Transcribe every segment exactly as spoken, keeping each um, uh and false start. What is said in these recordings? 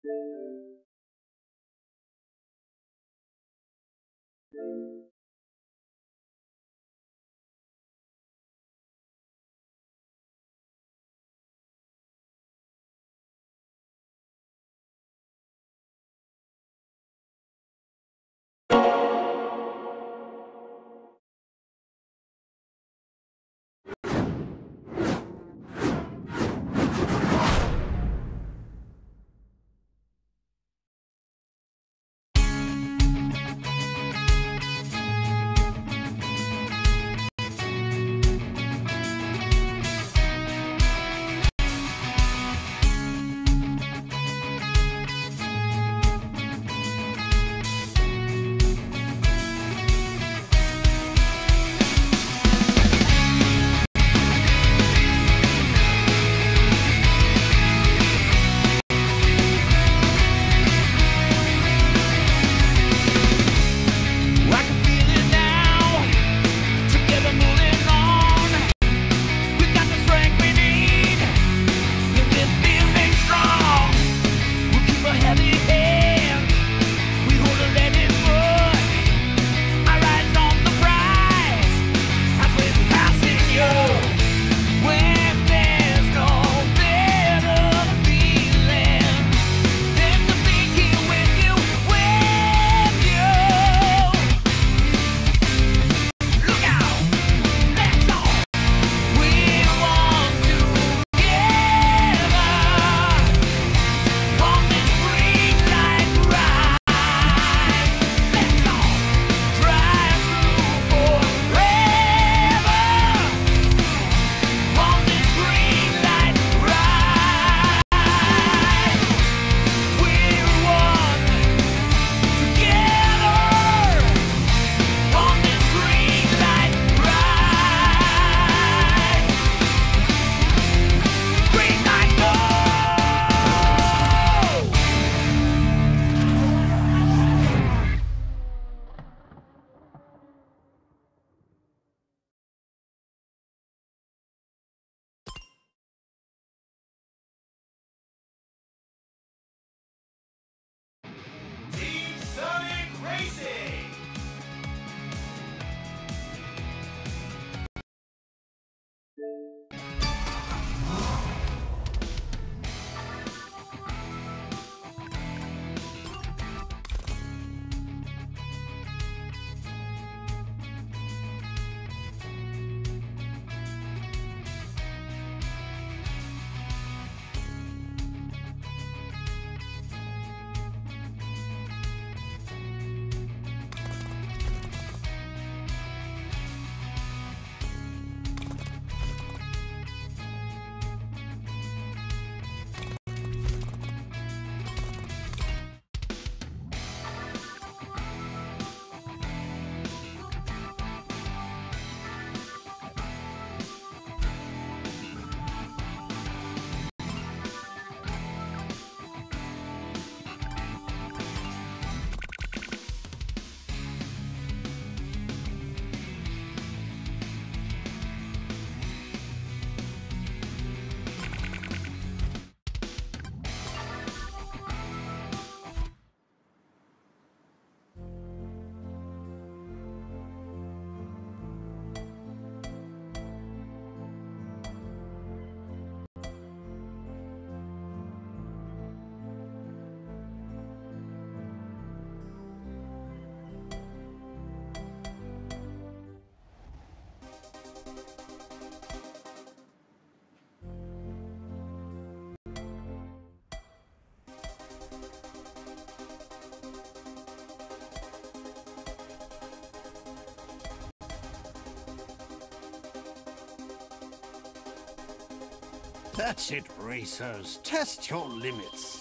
That's it, racers. Test your limits.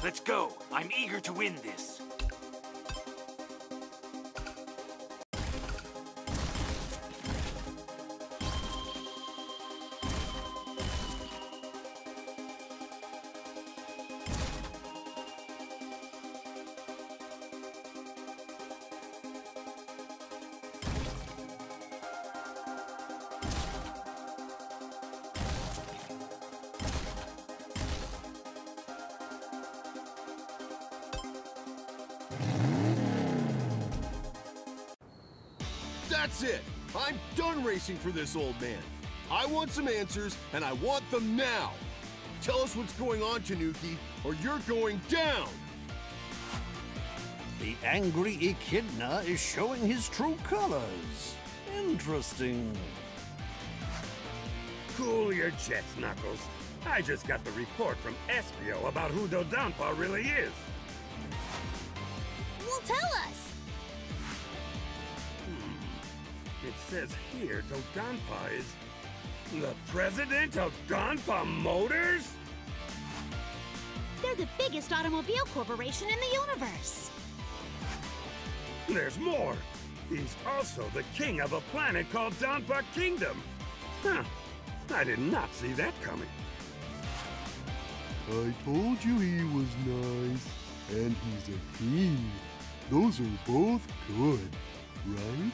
Let's go. I'm eager to win this. That's it! I'm done racing for this old man. I want some answers, and I want them now. Tell us what's going on, Tanuki, or you're going down! The angry Echidna is showing his true colors. Interesting. Cool your jets, Knuckles. I just got the report from Espio about who Dodonpa really is. Well, tell us! It says here Dodonpa is the president of Donpa Motors? They're the biggest automobile corporation in the universe. There's more. He's also the king of a planet called Donpa Kingdom. Huh. I did not see that coming. I told you he was nice, and he's a king. Those are both good, right?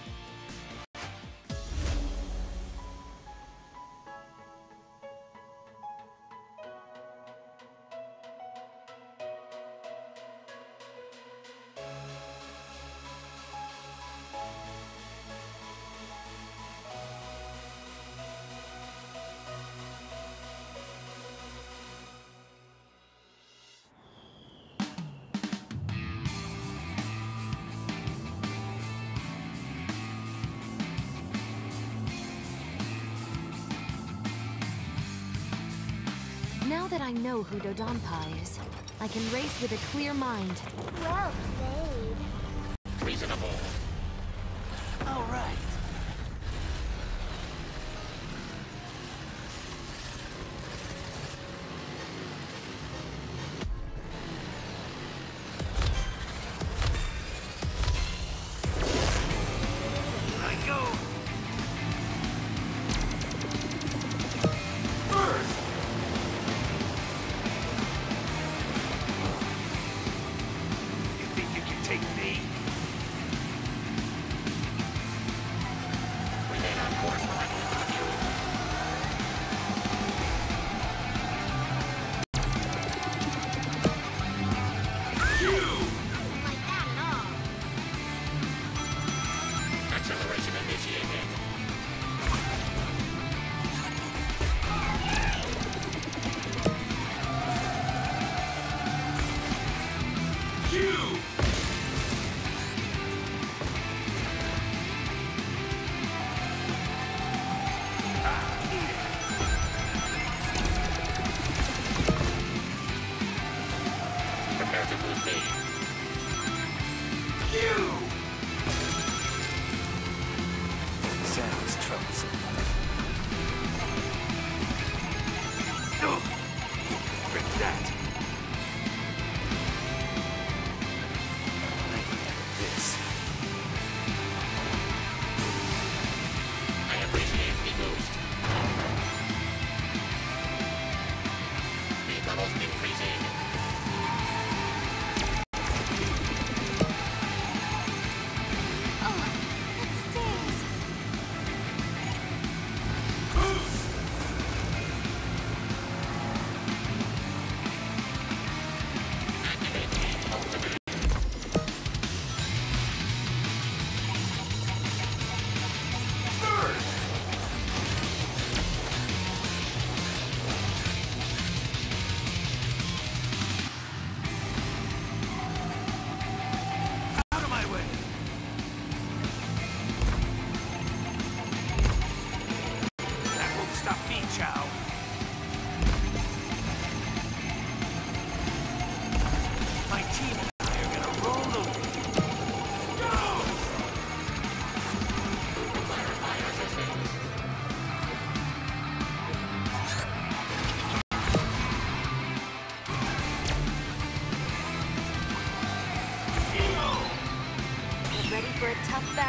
Now that I know who Dodonpa is, I can race with a clear mind. Well played. Reasonable. All right.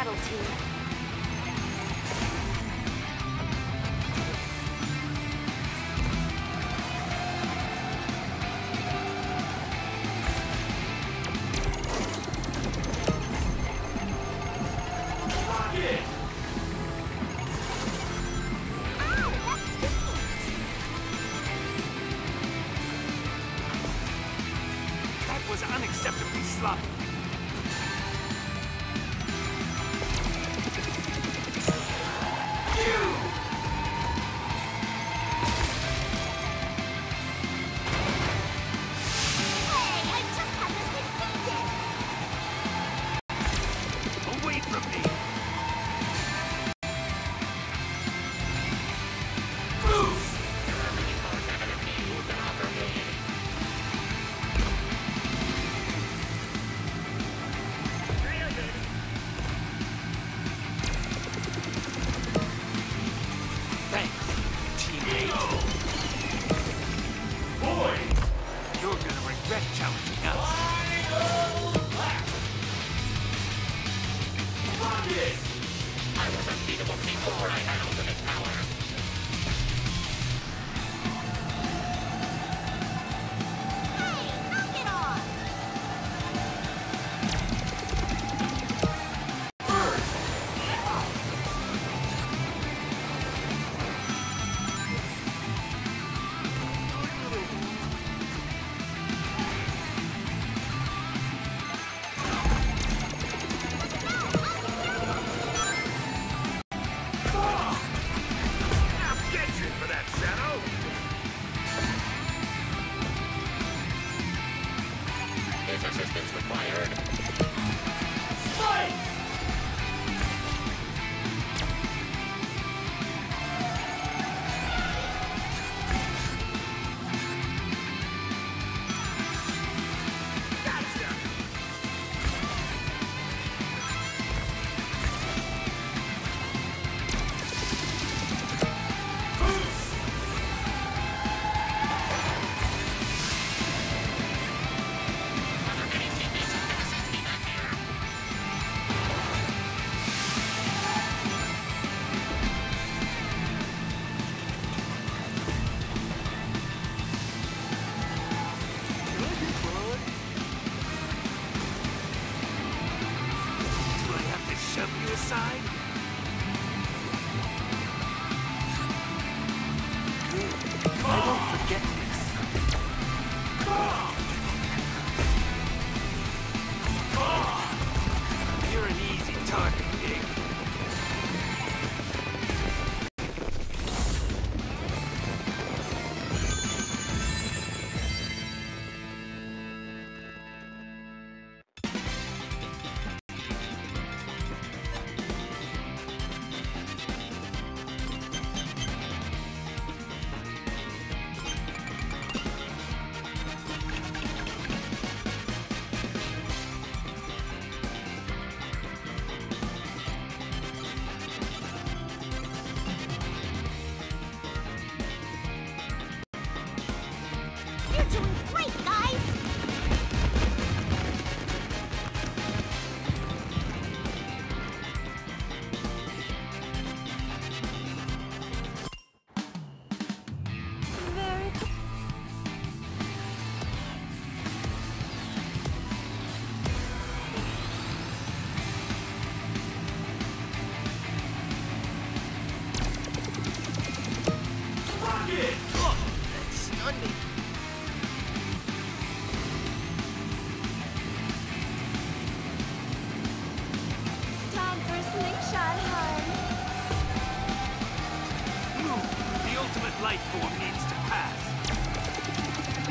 battle team. That was unacceptably sloppy. Hey, I just had this defeated! Away from me! Thanks, teammate. Boy! You're gonna regret challenging us. Hey, knock it off! I'll get you for that, Shadow! Gotcha! Do I have to shove you aside? Good. I won't forget this. You're an easy target, Pig. You're doing great, guys! Very time for a slingshot, hun. Move. The ultimate life form needs to pass.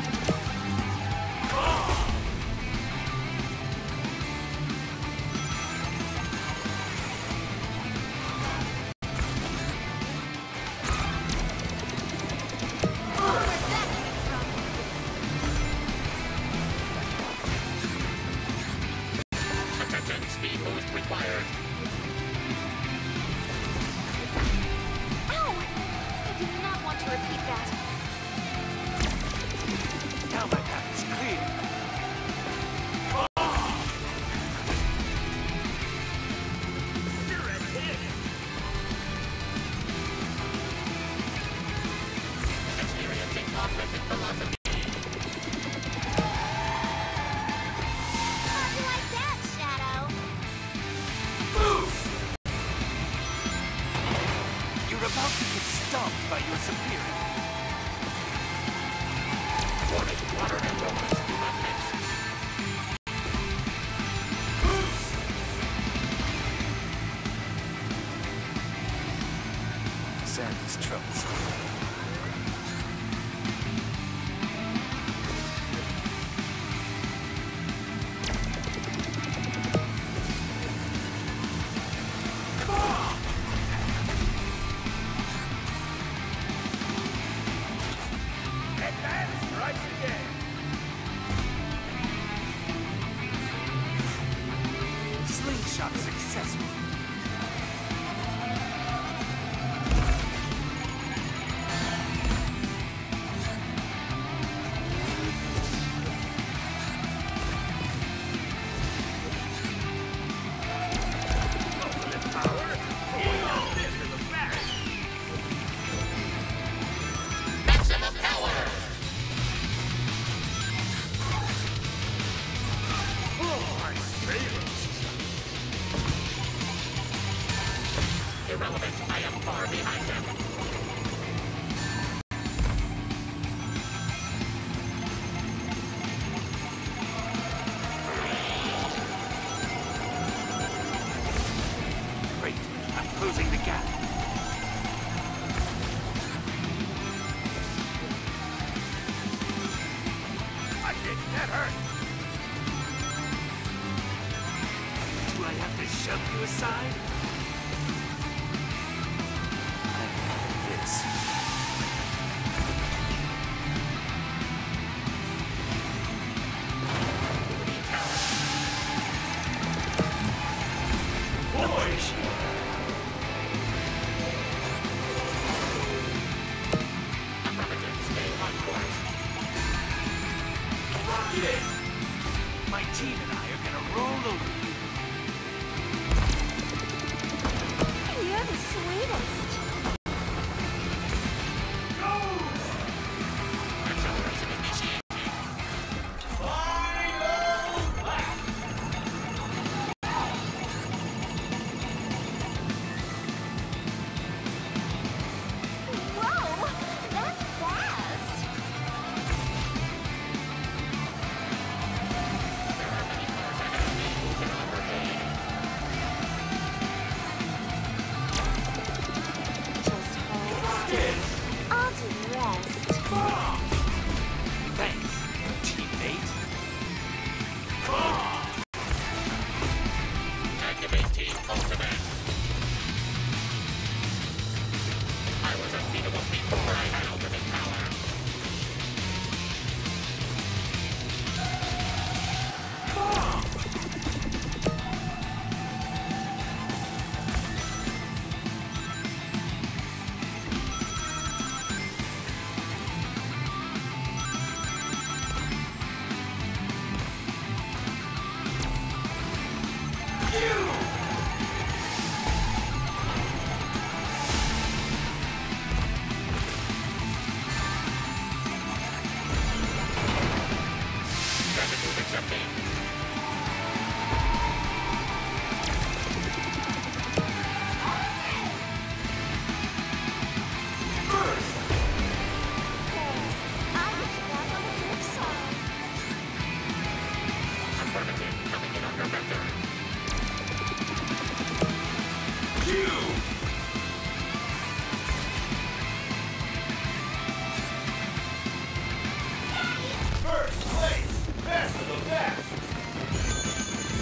Where's that coming from? Ow! I do not want to repeat that. Now my path is clear. superior. Sandy's troublesome. Slingshot successful. Ultimate power. Yeah, this is a flash. Maximum power! Oh, I savor. Irrelevant, I am far behind them. Great. I'm closing the gap. I did that hurt. Do I have to shove you aside? I have this. Boy! My team and I are gonna roll over you. You're the sweetest. Whoa! That's fast! Just hold still. I'll do the rest. Thanks, teammate. Activate Team Ultimate. I was unbeatable before I had ultimate power. Gratitude accepted. Thanks. I'll get you back on the flip side. Affirmative, coming in on your vector. First place! Best of the best!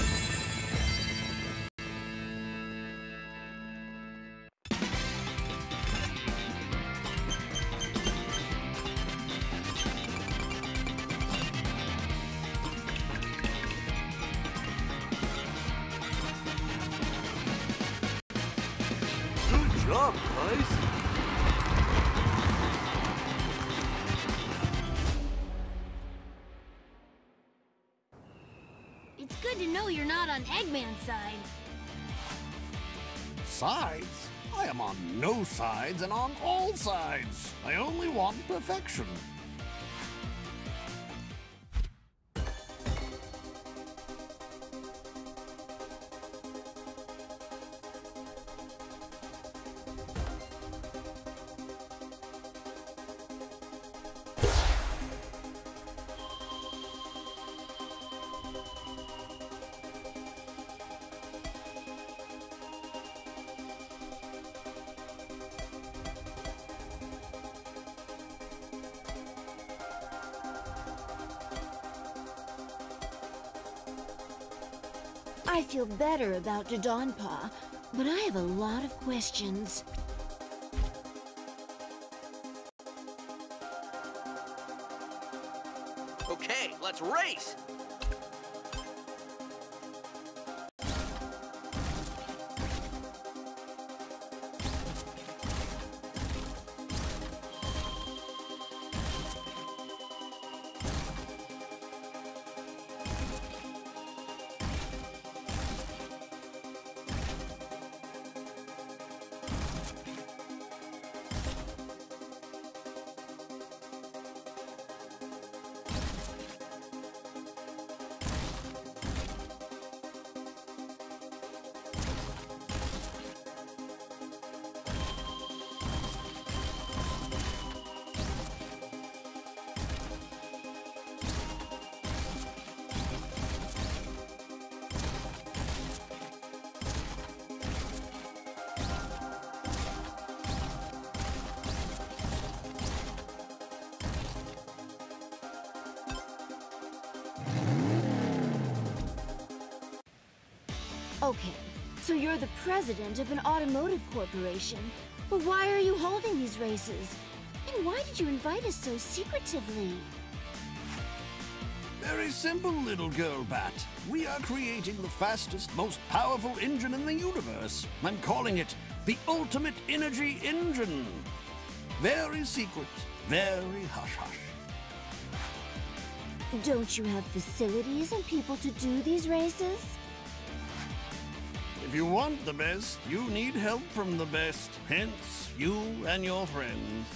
Good job, guys. It's good to know you're not on Eggman's side. Sides? I am on no sides and on all sides. I only want perfection. I feel better about Dodonpa, but I have a lot of questions. Okay, let's race! Okay, so you're the president of an automotive corporation. But why are you holding these races? And why did you invite us so secretively? Very simple, little girl bat. We are creating the fastest, most powerful engine in the universe. I'm calling it the Ultimate Energy Engine. Very secret, very hush-hush. Don't you have facilities and people to do these races? If you want the best, you need help from the best. Hence, you and your friends.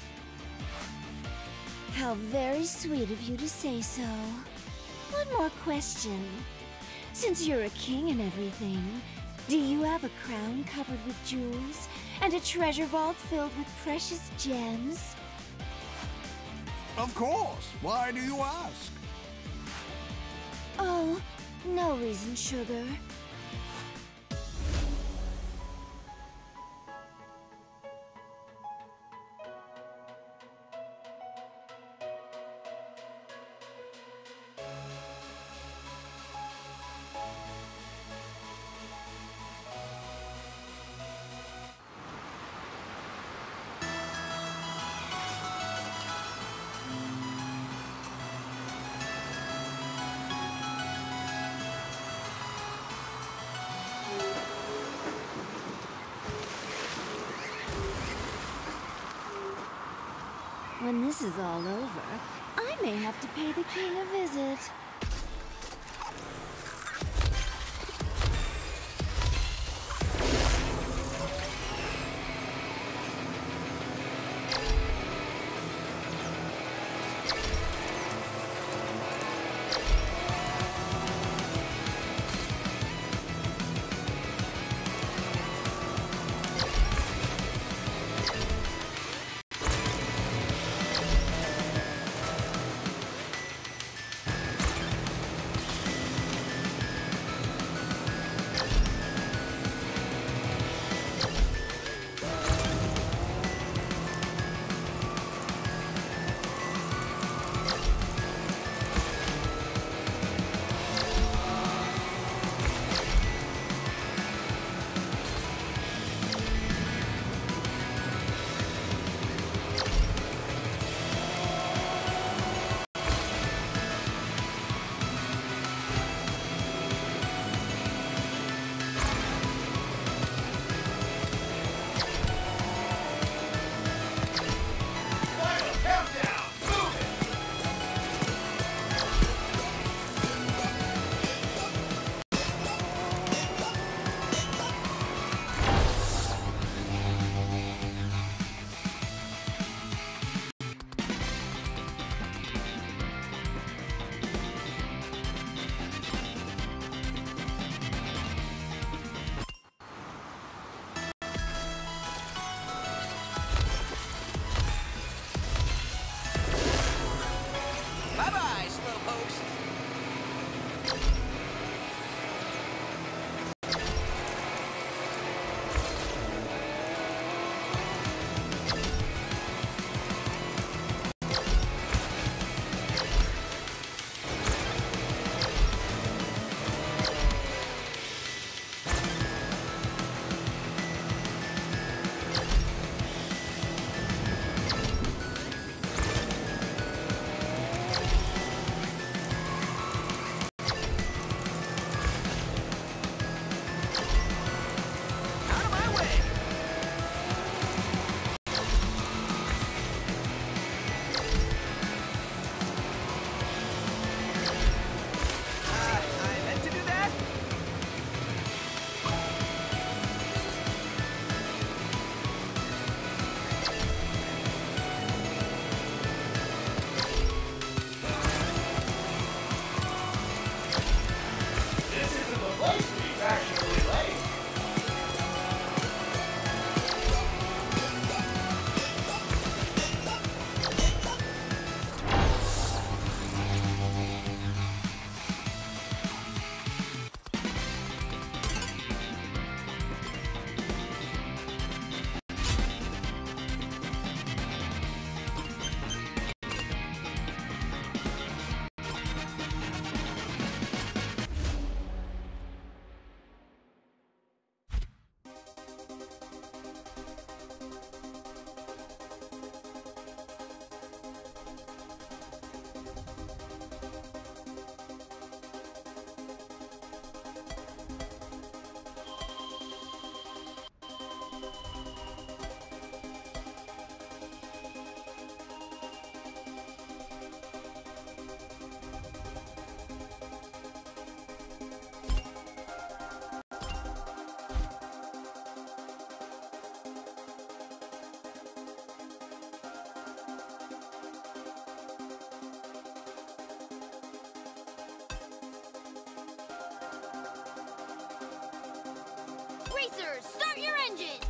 How very sweet of you to say so. One more question. Since you're a king and everything, do you have a crown covered with jewels and a treasure vault filled with precious gems? Of course. Why do you ask? Oh, no reason, sugar. When this is all over, I may have to pay the king a visit. Racers, start your engines!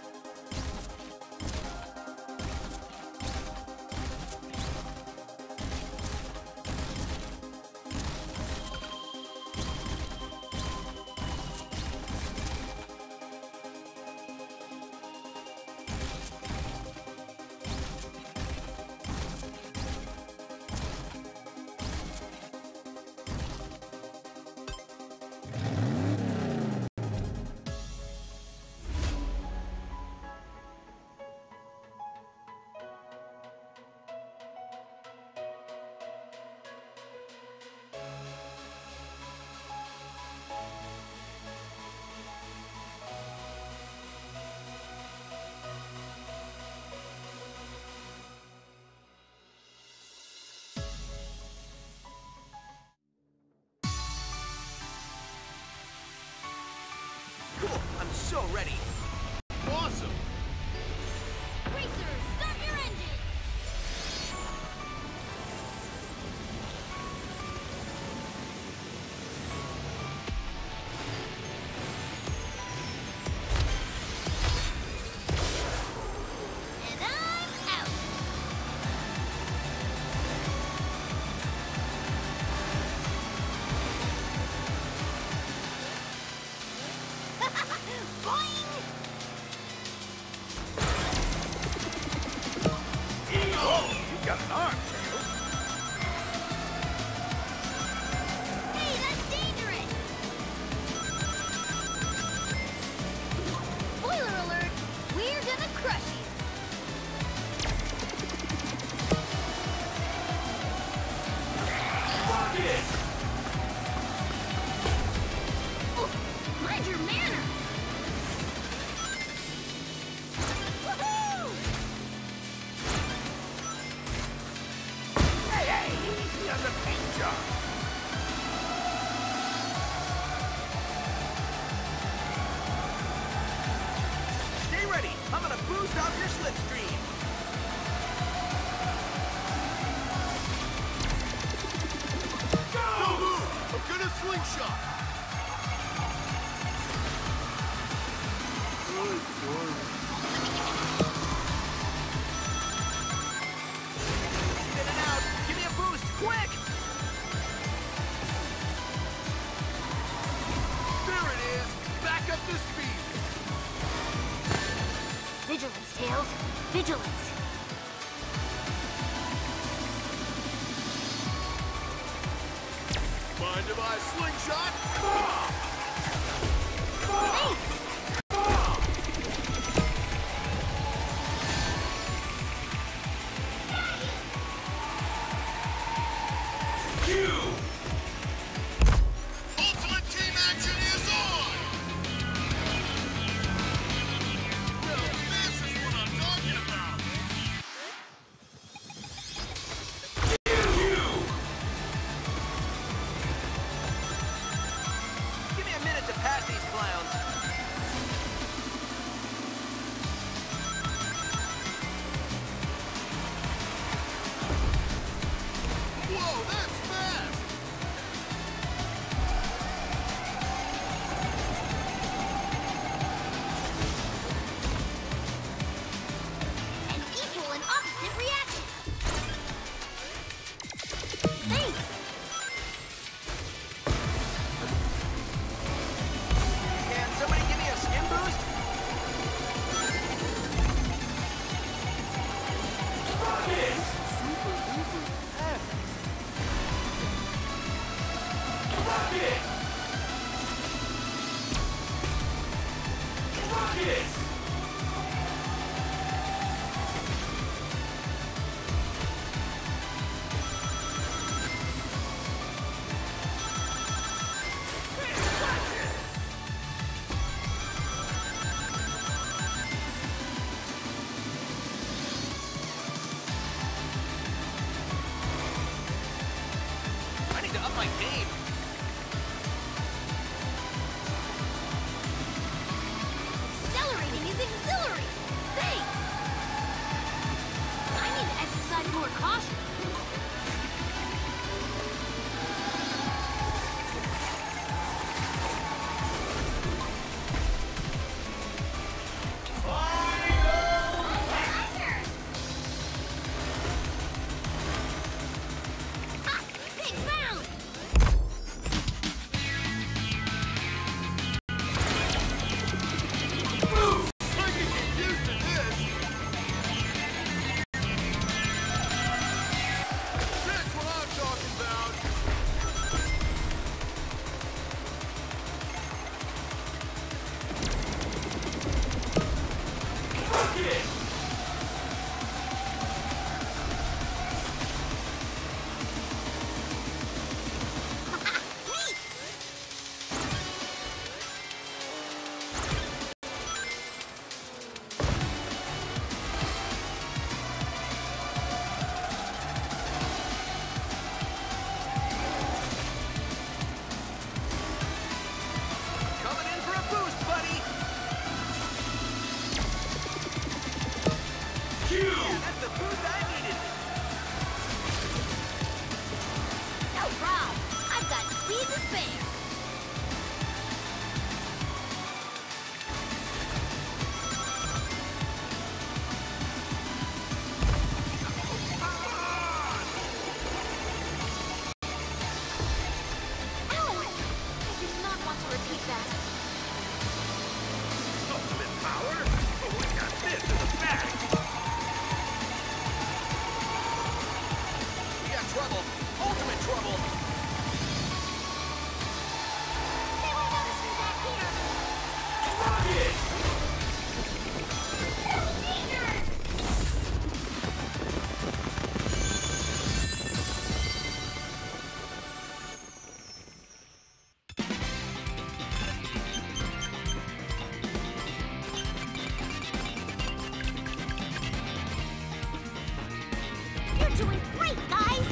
Cool, I'm so ready. Awesome! Racers, start your engines! And I'm out! Boing! Oh, you've got an arm, Tails. Hey, that's dangerous! Spoiler alert! We're gonna crush you! Rocket! Oh, mind your manners! Woohoo! Hey, hey, easy on the paint job. Stay ready. I'm gonna boost off your slipstream. Don't move! I'm gonna slingshot! Spinning out. Give me a boost, quick! There it is! Back up to speed! Vigilance, Tails. Vigilance. Mind if I slingshot? Thanks! Ultimate team action is on! Now this is what I'm talking about! Give me a minute to pass these clowns. Whoa, that's fast! An equal and opposite reaction. Thanks! Can somebody give me a skim boost? Rocket! Rocket! Rocket! I need to up my game. Accelerating is exhilarating! Thanks! I need to exercise more caution. trouble. Ultimate trouble. They won't notice me back here. Rocket! You're doing great, guys.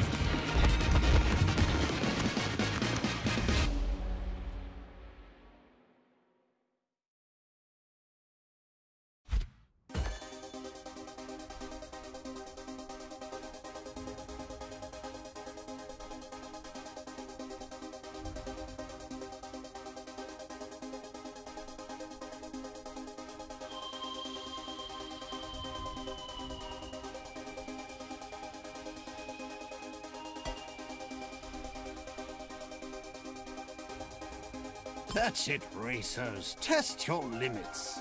That's it, racers. Test your limits.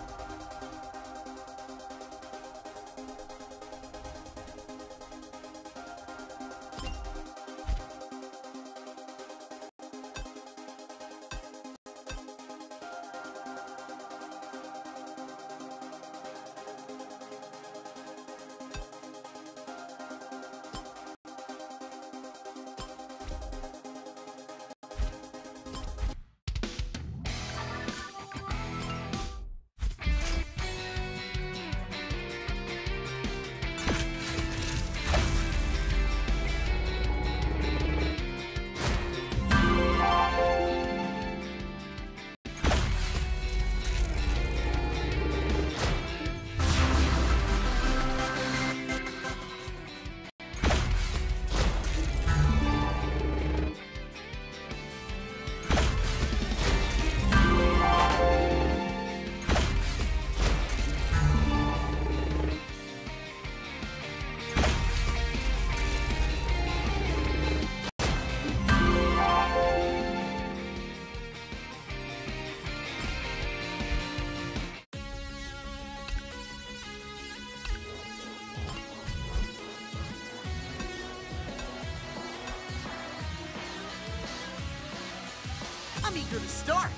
I'm eager to start.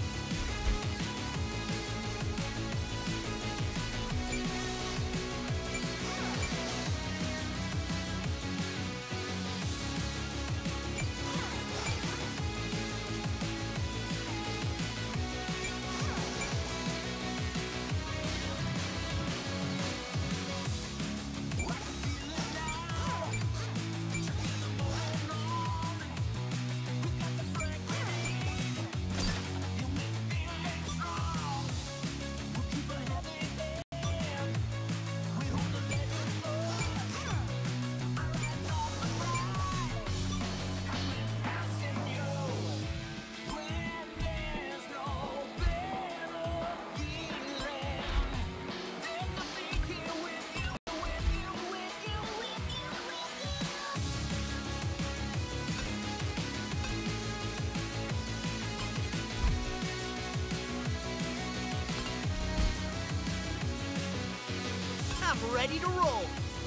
I'm ready to roll.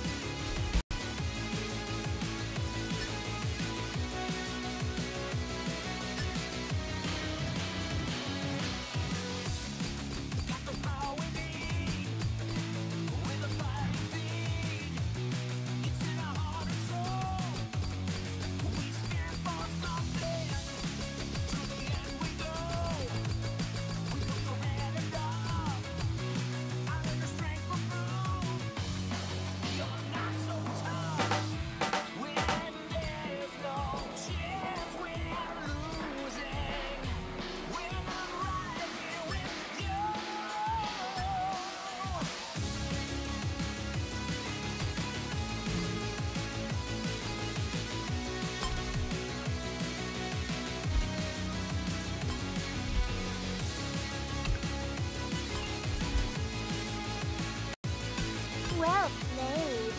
Well played.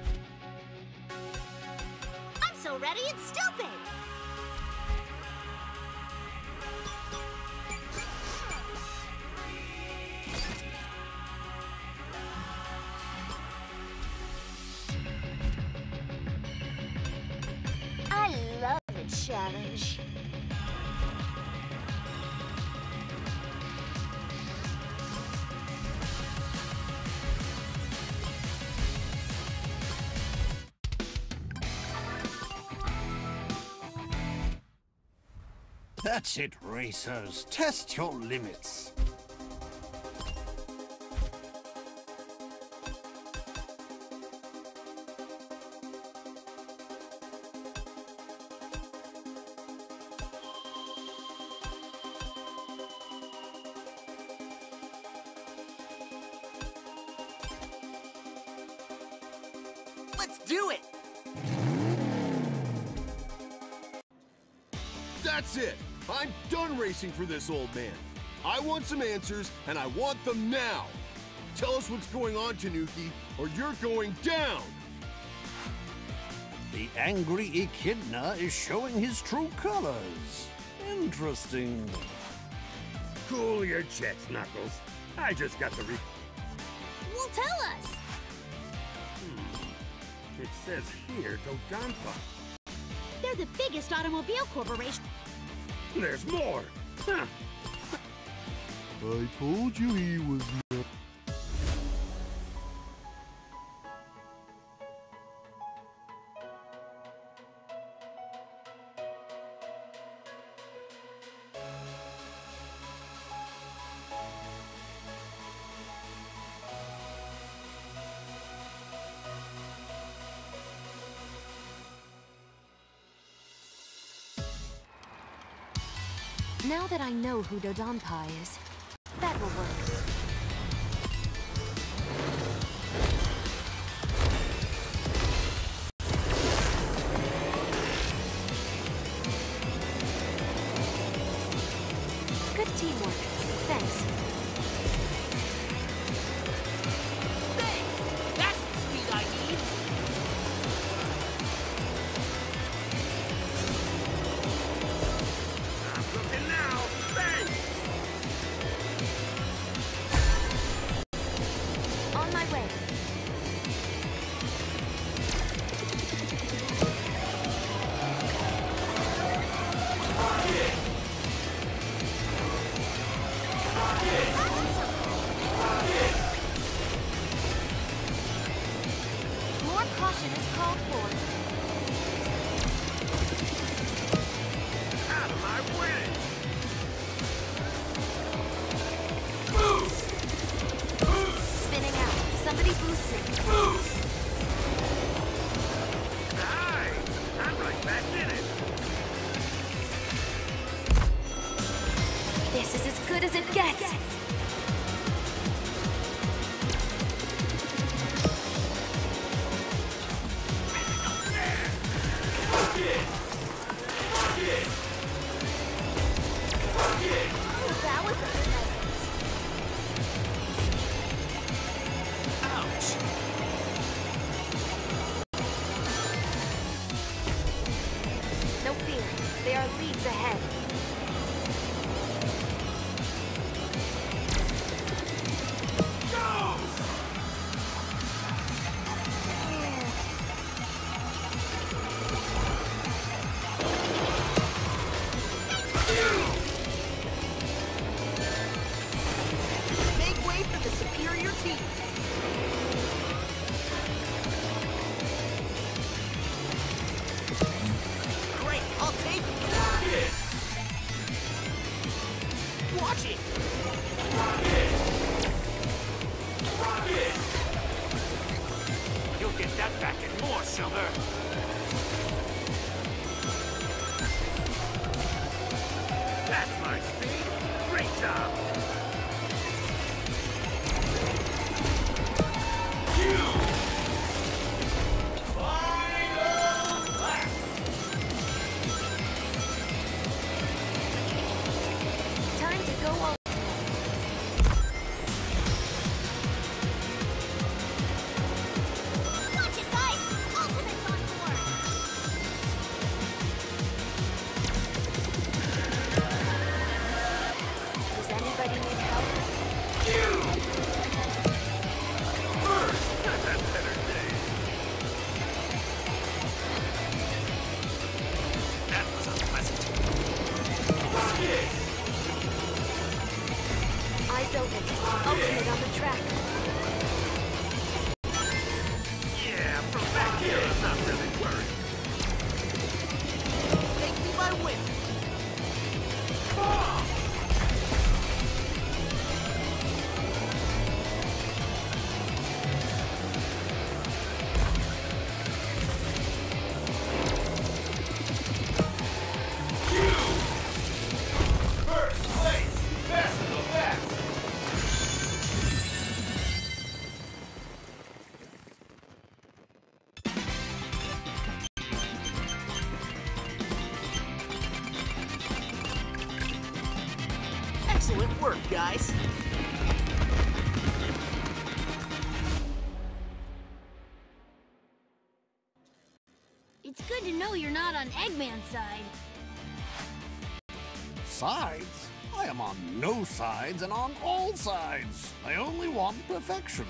I'm so ready it's stupid. challenge. That's it, racers. Test your limits. Let's do it! That's it! I'm done racing for this old man. I want some answers, and I want them now. Tell us what's going on, Tanuki, or you're going down! The angry Echidna is showing his true colors. Interesting. Cool your jets, Knuckles. I just got the re... Well, tell us! Hmm. It says here, Dodonpa. They're the biggest automobile corporation. There's more! Huh. I told you he was not. Now that I know who Dodonpa is, that will work. Good teamwork. Thanks. Thanks! That's the speed I need! I'm looking now! Thanks! On my way. More caution is called for. Out of my way! Spinning out. Somebody boost him. Nice! I'm right back in it! This is as good as it gets. That was a present. Ouch! No fear. They are leagues ahead. Make way for the superior team! Great, I'll take it! Watch it! You'll get that back and more, Silver. That's my speed! Great job! Time to go all. Watch it, guys! Ultimate's on board! Does anybody need Build it. Ultimate on the track. Yeah, from back here, I'm not really worried. Take me by wind. Excellent work, guys. It's good to know you're not on Eggman's side. Sides? I am on no sides and on all sides. I only want perfection.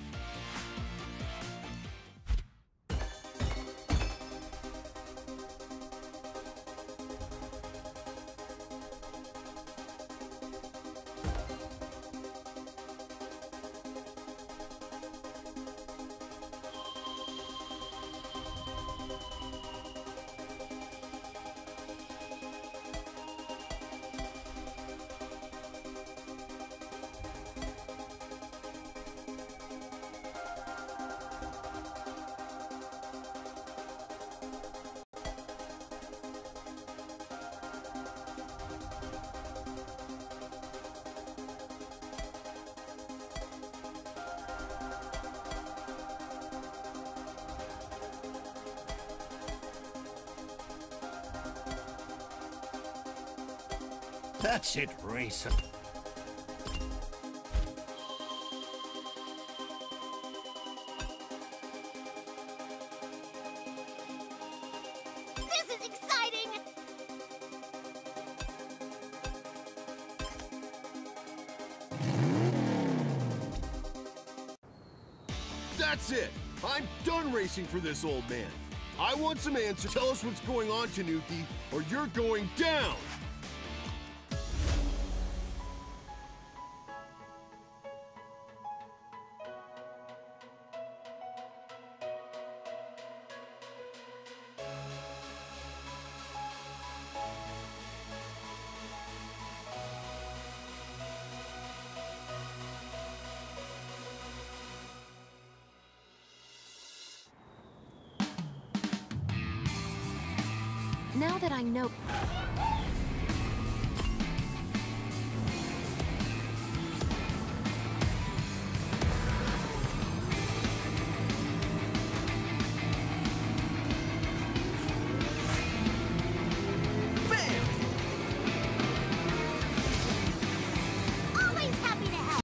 That's it, Racer. This is exciting! That's it! I'm done racing for this old man. I want some answers. Tell us what's going on, Tanuki, or you're going down! Now that I know... Always happy to help.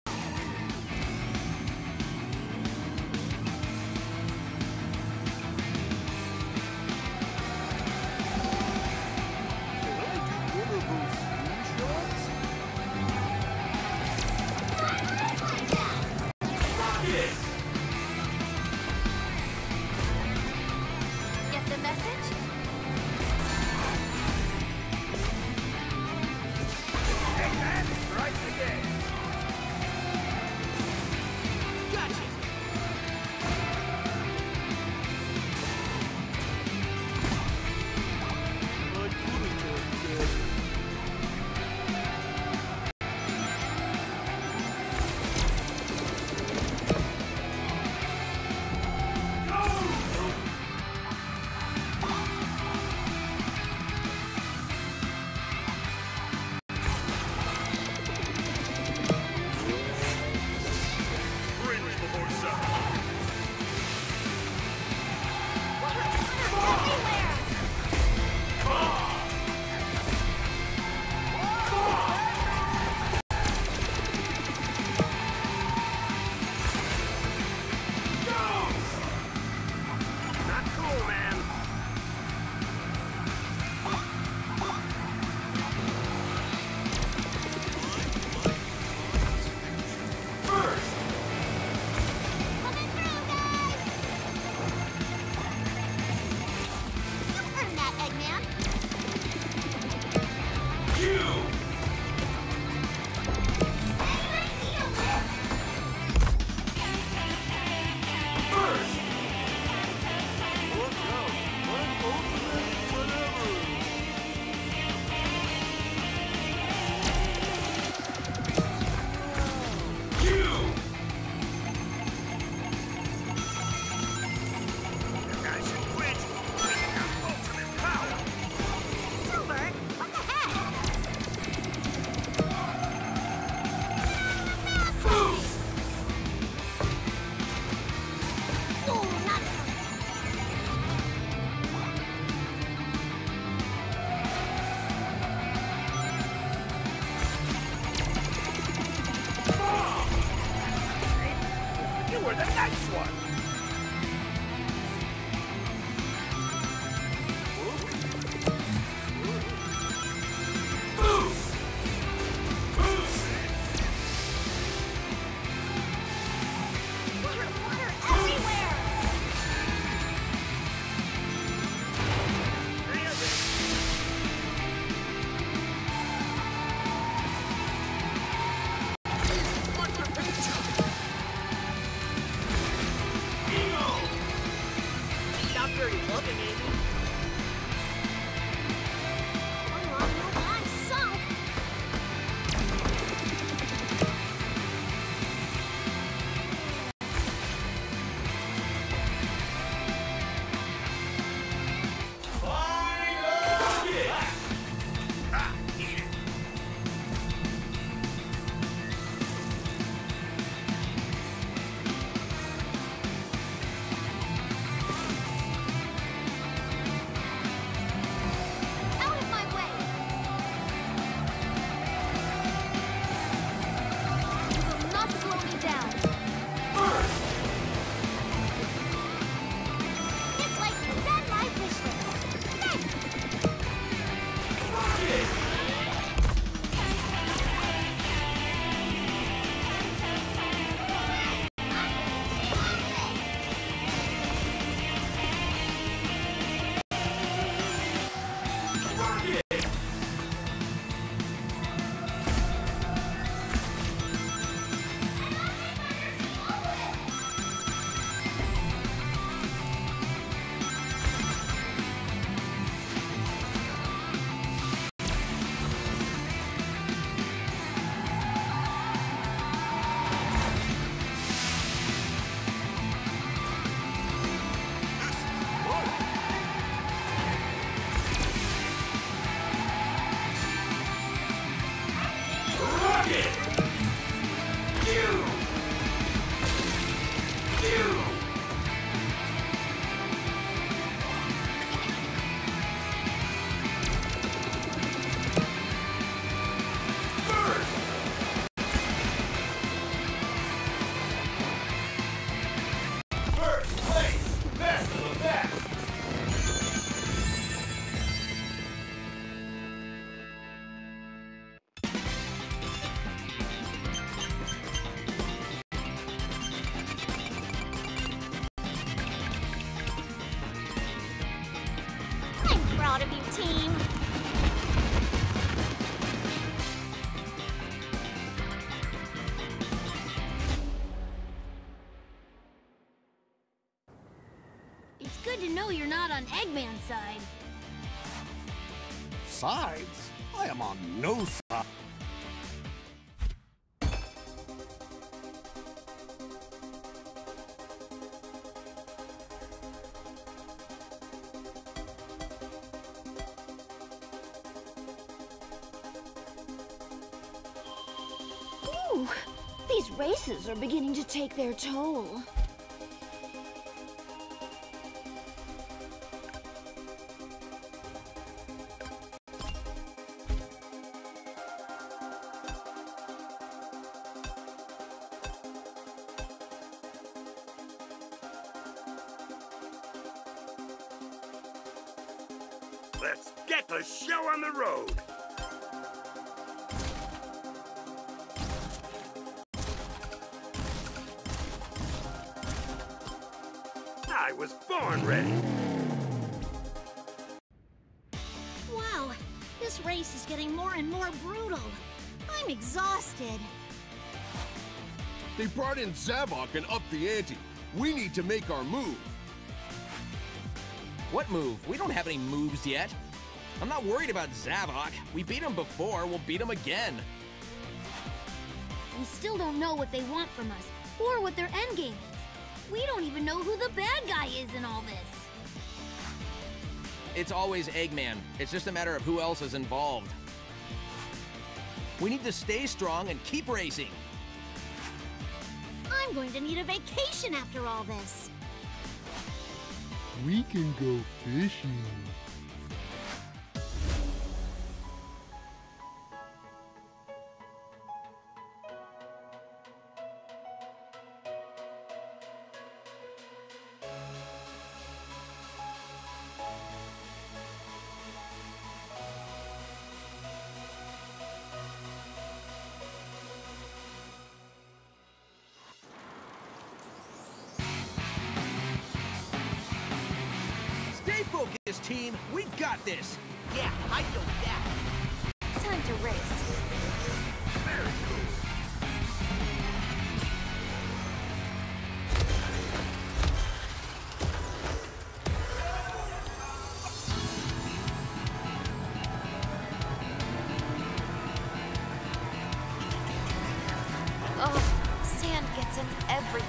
Get the message? Eggman strikes again. Gotcha. Fringe before supper. Everywhere! Not cool, man. Coming through, guys! You earned that, Eggman. Hey, Nice one! Water, water everywhere! Not very loving, Amy. Come on, Luke, I'm sunk! Out of my way! You will not slow me down. It's like that my wish list. Thanks! I'm proud of you, team. It's good to know you're not on Eggman's side. Sides? I am on no side. Ooh, these races are beginning to take their toll. Let's get the show on the road! I was born ready! Wow, this race is getting more and more brutal. I'm exhausted. They brought in Zavok and upped the ante. We need to make our move. What move? We don't have any moves yet. I'm not worried about Zavok. We beat him before, we'll beat him again. We still don't know what they want from us, or what their endgame is. We don't even know who the bad guy is in all this. It's always Eggman. It's just a matter of who else is involved. We need to stay strong and keep racing. I'm going to need a vacation after all this. We can go fishing. team. We got this. Yeah, I know that. Time to race. Very cool. Oh, sand gets in everything.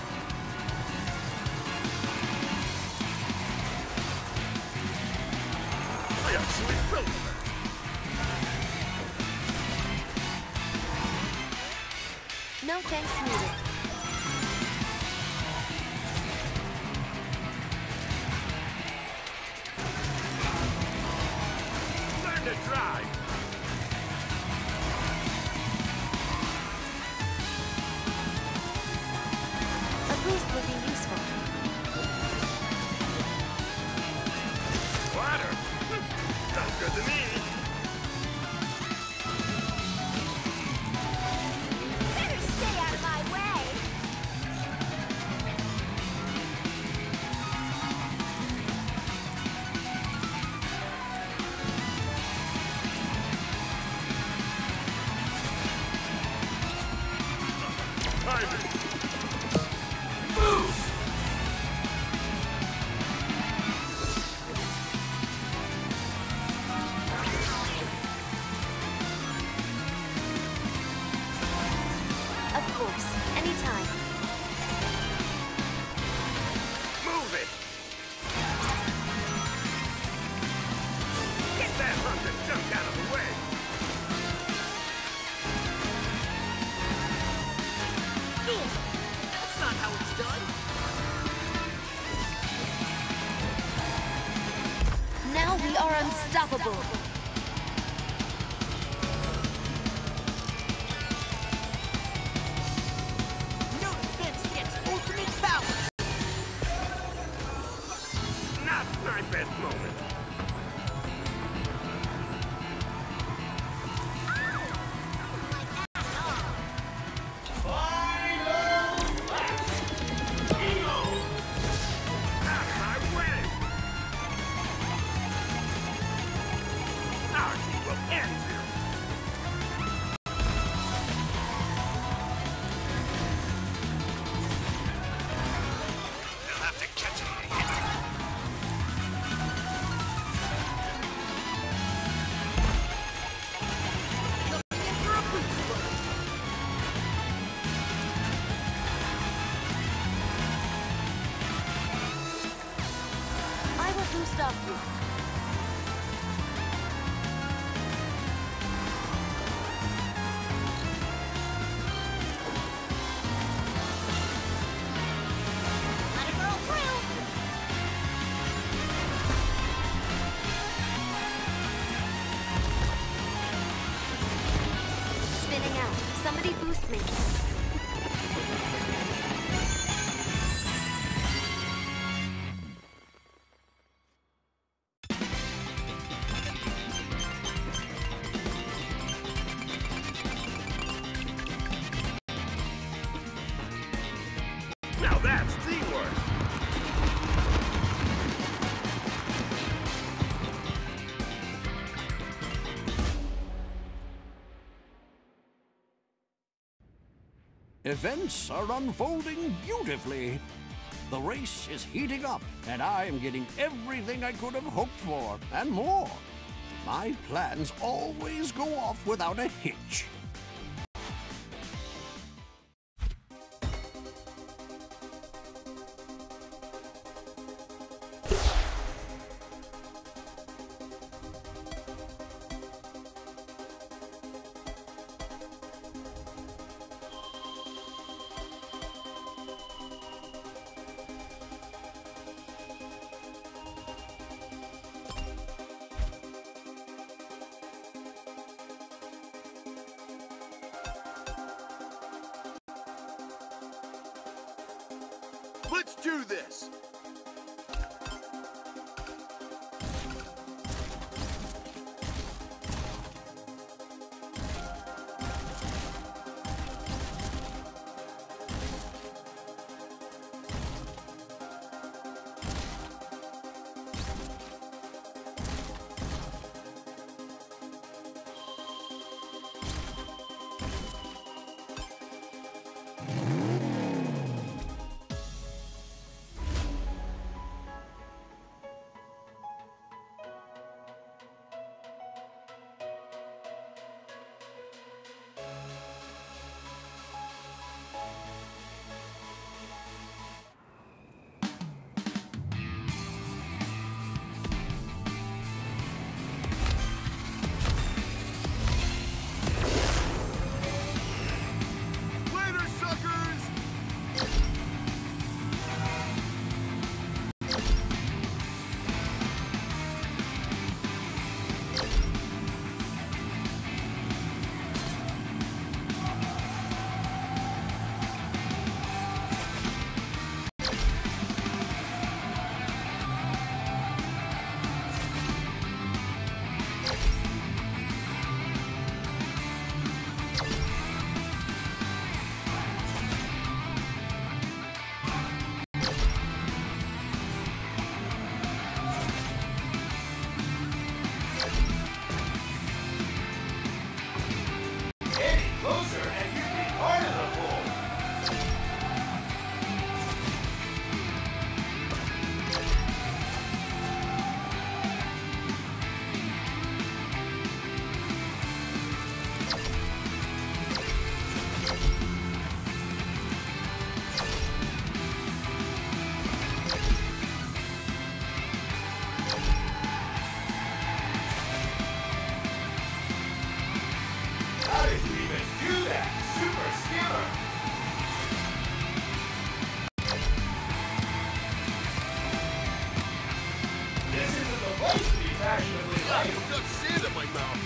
I actually built that. No thanks needed. Learn to drive. A boost would be useful. Water. Sounds good to me. Better stay out of my way. Ivy. Of course, anytime. Move it. Get that hunk of junk out of the way. That's not how it's done. Now we are unstoppable. No defense gets ultimate power. Not my best moment. Out of my way. Our team will end here. They'll have to catch me to hit it. I will boost off you. Let it roll through. Spinning out. Somebody boost me. Now that's teamwork. Events are unfolding beautifully. The race is heating up, and I am getting everything I could have hoped for, and more. My plans always go off without a hitch. Let's do this! mouth.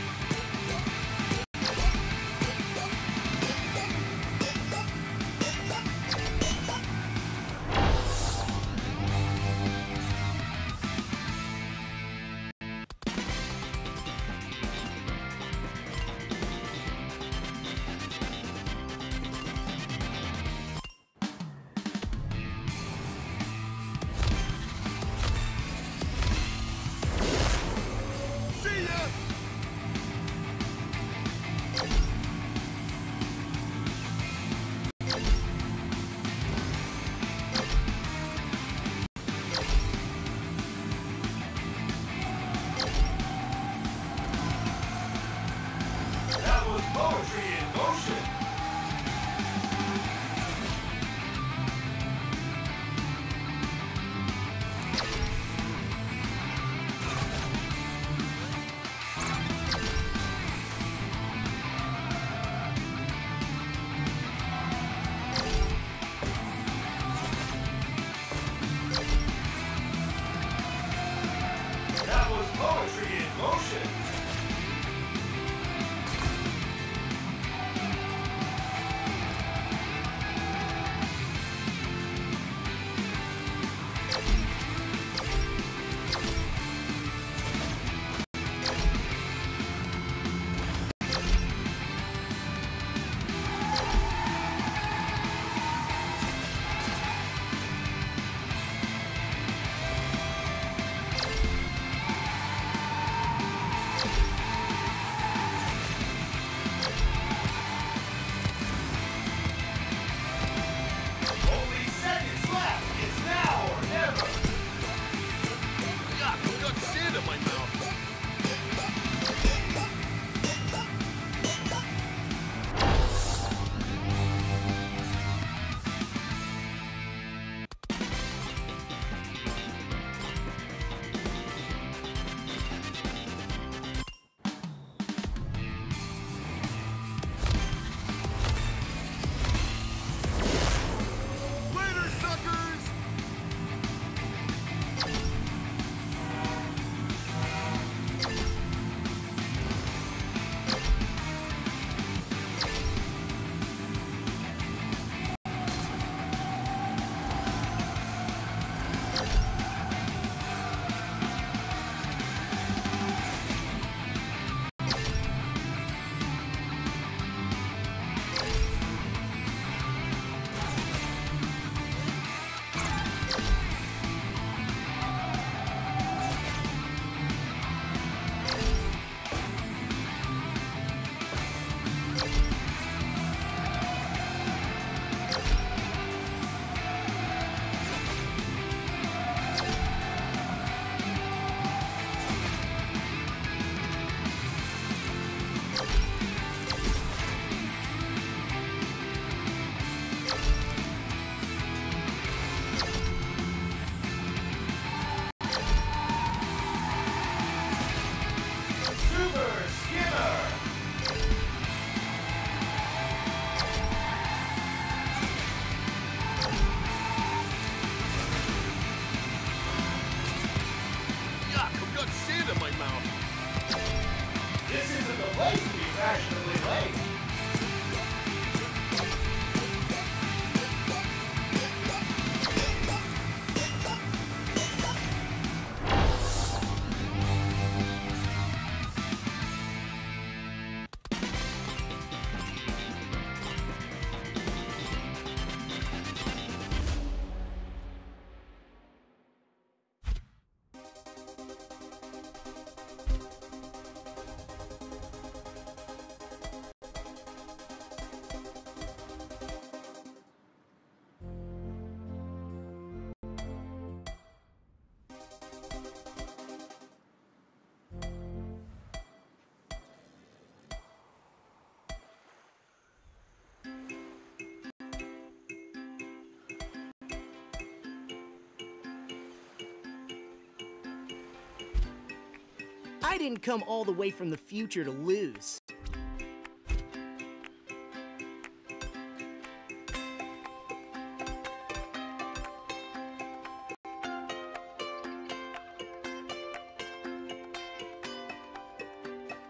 I didn't come all the way from the future to lose.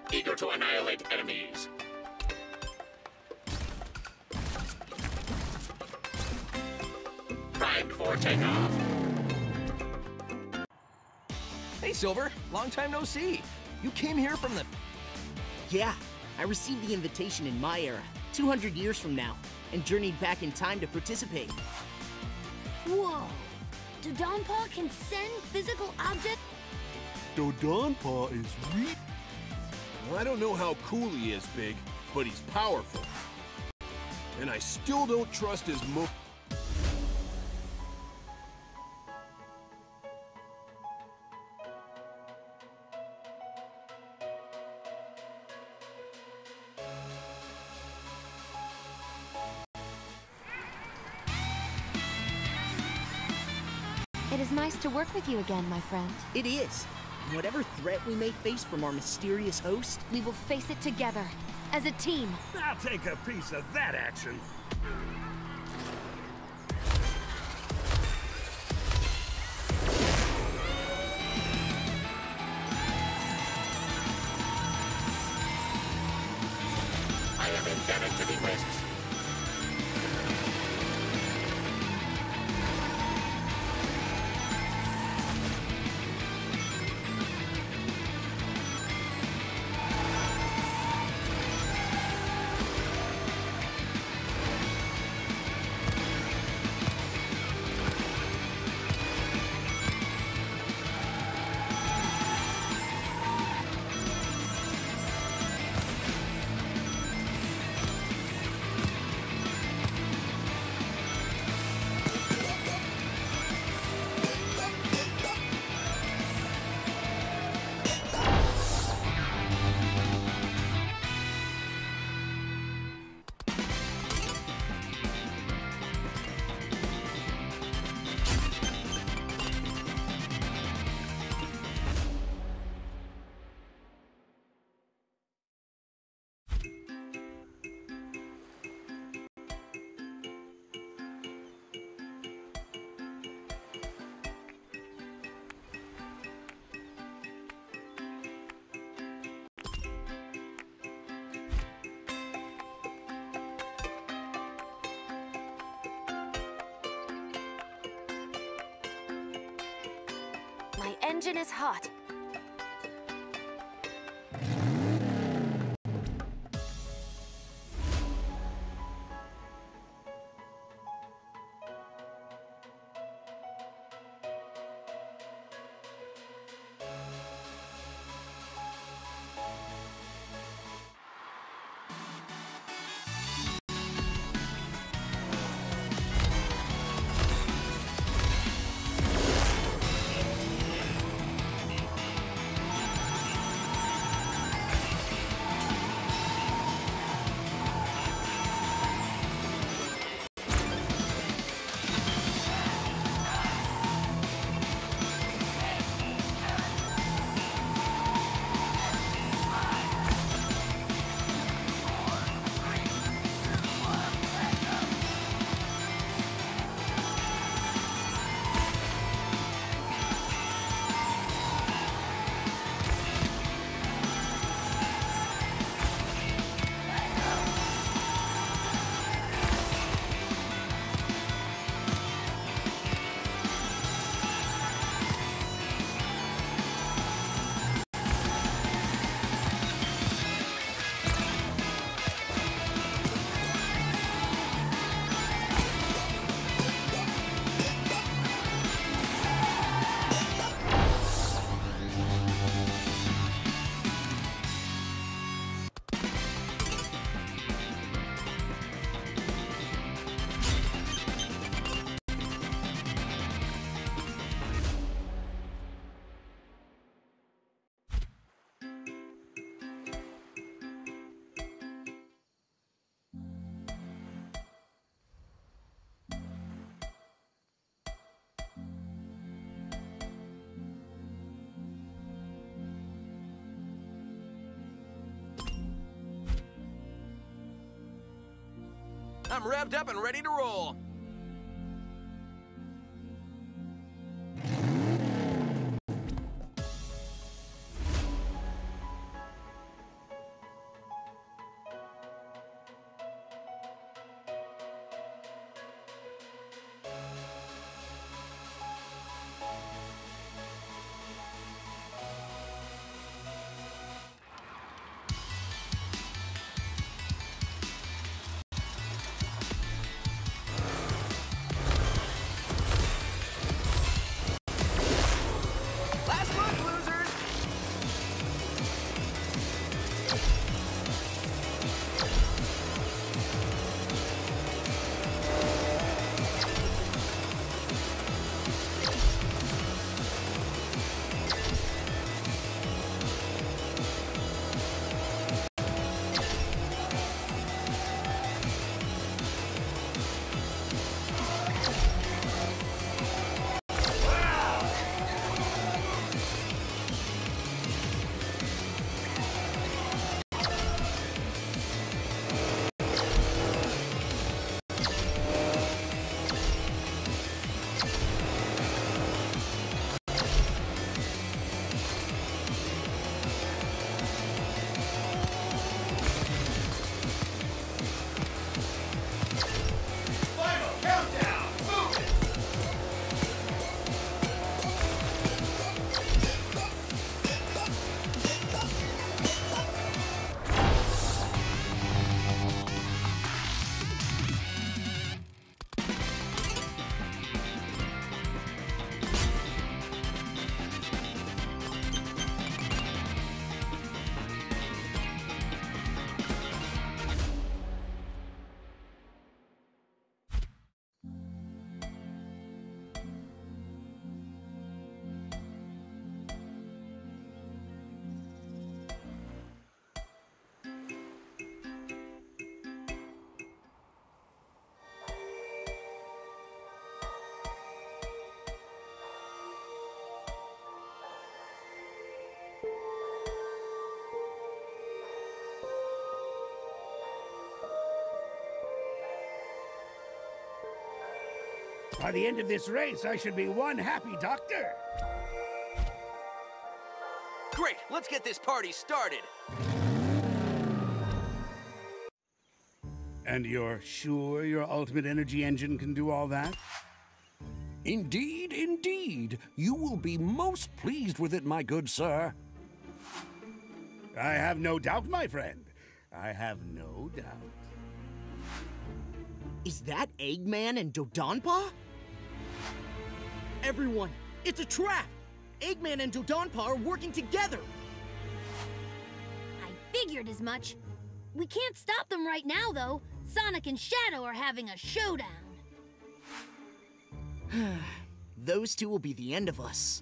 eager to annihilate enemies. Primed for takeoff. Hey, Silver. Long time no see. You came here from the... Yeah, I received the invitation in my era, two hundred years from now, and journeyed back in time to participate. Whoa! Dodonpaw can send physical objects? Dodonpaw is re- Well, I don't know how cool he is, Big, but he's powerful. And I still don't trust his mo- It is nice to work with you again, my friend. It is. And whatever threat we may face from our mysterious host, We will face it together, as a team. I'll take a piece of that action. I am indebted to the risks. My engine is hot. I'm revved up and ready to roll. By the end of this race, I should be one happy doctor. Great, let's get this party started. And you're sure your ultimate energy engine can do all that? Indeed, indeed. You will be most pleased with it, my good sir. I have no doubt, my friend. I have no doubt. Is that Eggman and Dodonpaw? Everyone, it's a trap! Eggman and Dodonpaw are working together! I figured as much. We can't stop them right now, though. Sonic and Shadow are having a showdown. Those two will be the end of us.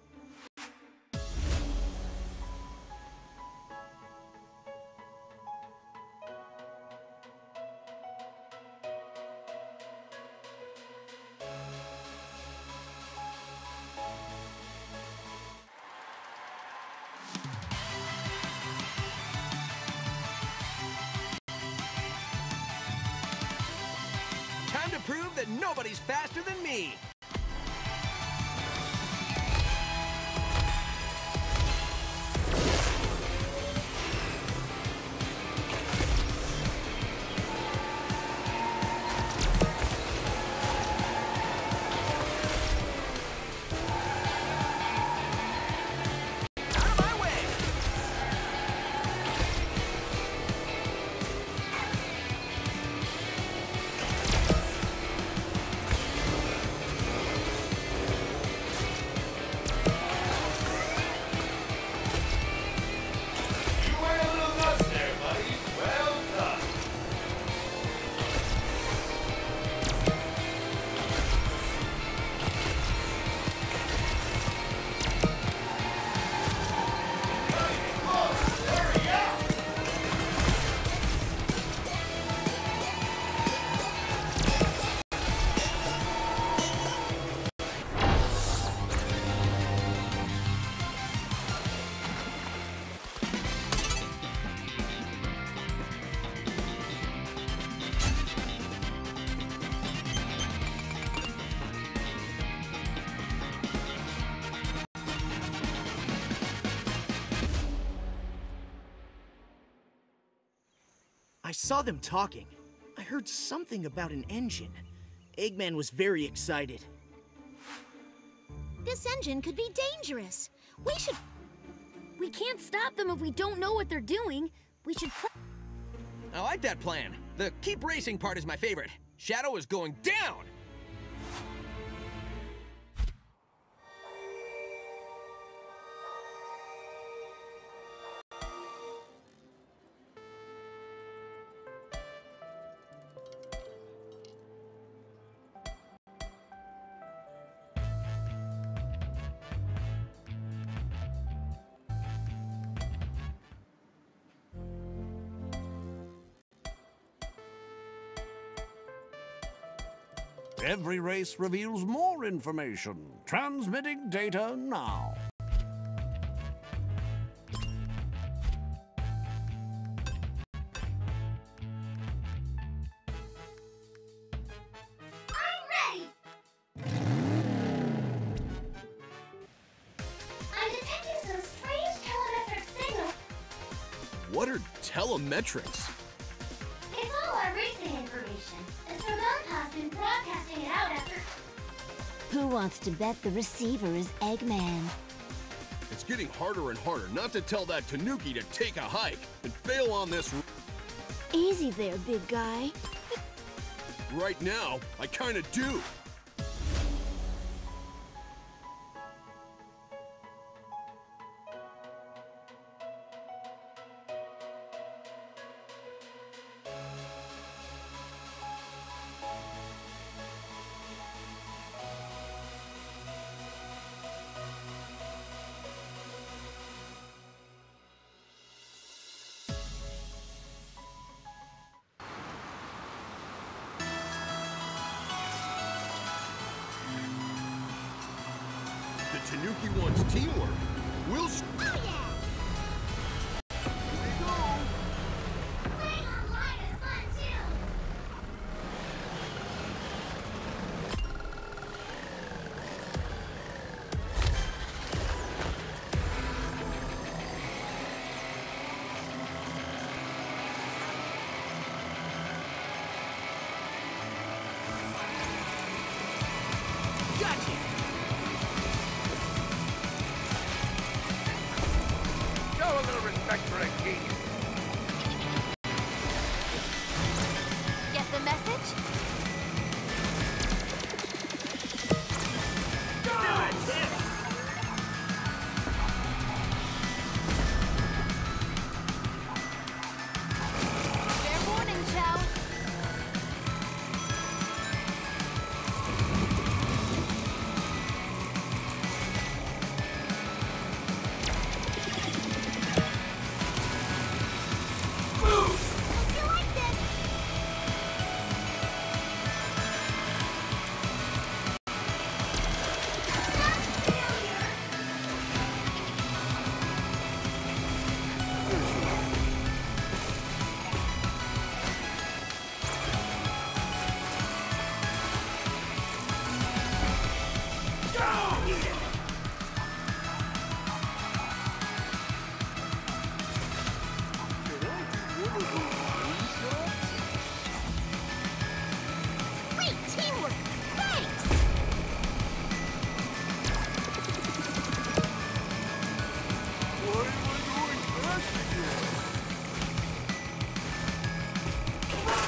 Time to prove that nobody's faster than me! I saw them talking. I heard something about an engine. Eggman was very excited. This engine could be dangerous. We should... We can't stop them if we don't know what they're doing. We should... I like that plan. The keep racing part is my favorite. Shadow is going down! Every race reveals more information. Transmitting data now. I'm ready! I'm detecting some strange telemetric signal. What are telemetrics? It's all our racing information. The Dodonpaw's been broadcasting it out after... Who wants to bet the receiver is Eggman? It's getting harder and harder not to tell that Tanuki to take a hike and fail on this. Easy there, big guy. Right now, I kinda do. The Tanuki wants teamwork. We'll... Oh, yeah! Here we go! Playing online is fun, too!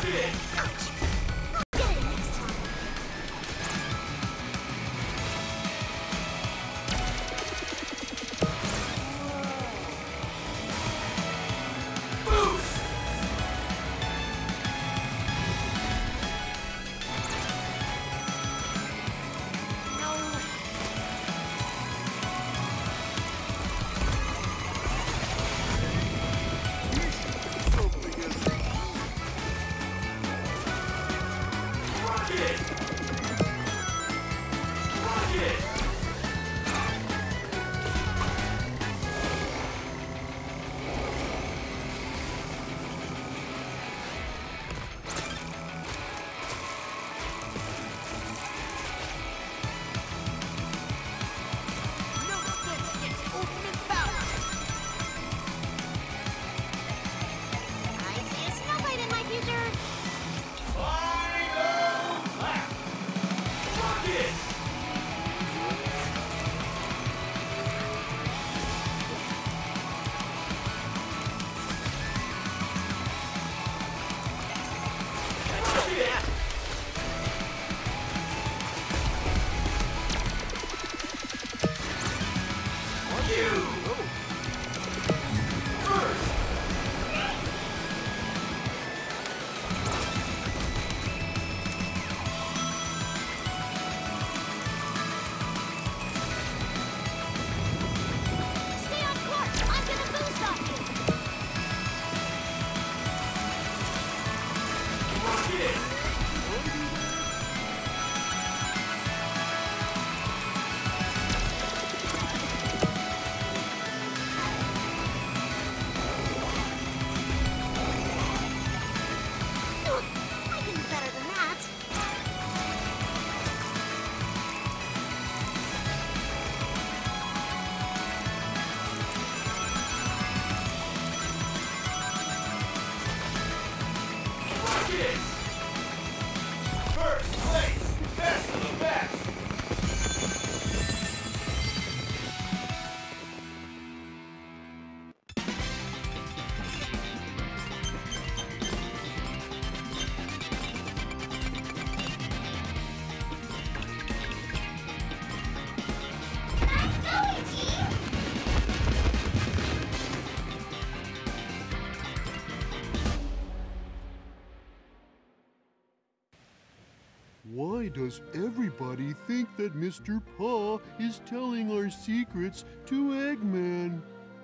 Why does everybody think that Mister Paw is telling our secrets to Eggman?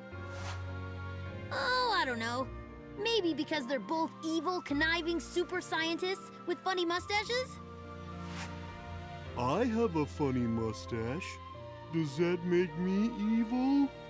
Oh, I don't know. Maybe because they're both evil, conniving super scientists with funny mustaches? I have a funny mustache. Does that make me evil?